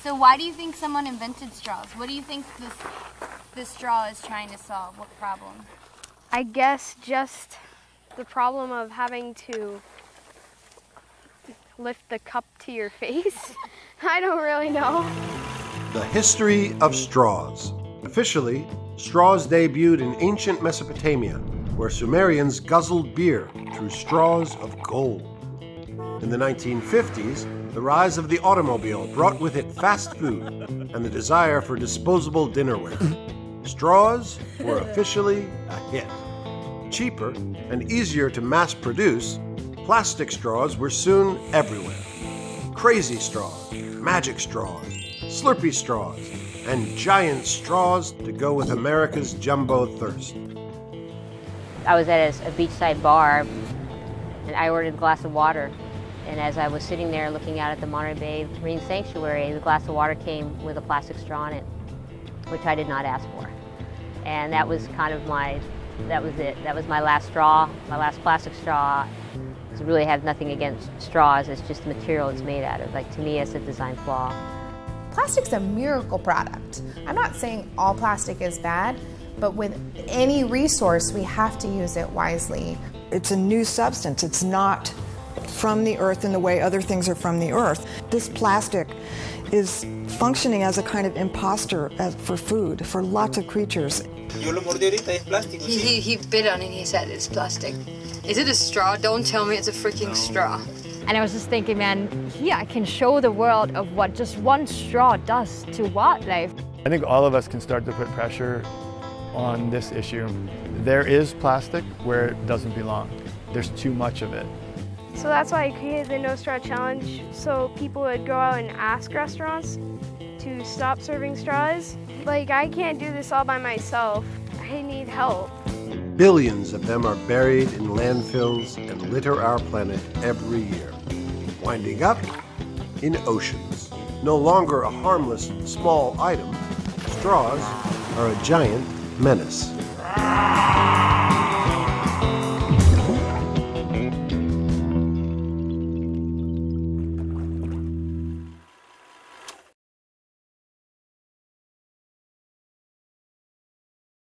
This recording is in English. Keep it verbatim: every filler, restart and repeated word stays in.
So why do you think someone invented straws? What do you think this, this straw is trying to solve? What problem? I guess just the problem of having to lift the cup to your face. I don't really know. The history of straws. Officially, straws debuted in ancient Mesopotamia, where Sumerians guzzled beer through straws of gold. In the nineteen fifties, the rise of the automobile brought with it fast food and the desire for disposable dinnerware. Straws were officially a hit. Cheaper and easier to mass produce, plastic straws were soon everywhere. Crazy straws, magic straws, Slurpee straws, and giant straws to go with America's jumbo thirst. I was at a, a beachside bar, and I ordered a glass of water. And as I was sitting there looking out at the Monterey Bay Marine Sanctuary, the glass of water came with a plastic straw in it, which I did not ask for. And that was kind of my, that was it. That was my last straw, my last plastic straw. I really have nothing against straws, it's just the material it's made out of. Like, to me, it's a design flaw. Plastic's a miracle product. I'm not saying all plastic is bad, but with any resource, we have to use it wisely. It's a new substance. It's not from the earth in the way other things are from the earth. This plastic is functioning as a kind of imposter as for food for lots of creatures. He, he, he bit on it and he said it's plastic. Is it a straw? Don't tell me it's a freaking straw. And I was just thinking, man, here I can show the world of what just one straw does to wildlife. I think all of us can start to put pressure on this issue. There is plastic where it doesn't belong. There's too much of it. So that's why I created the No Straw Challenge, so people would go out and ask restaurants to stop serving straws. Like, I can't do this all by myself. I need help. Billions of them are buried in landfills and litter our planet every year, winding up in oceans. No longer a harmless, small item, straws are a giant menace.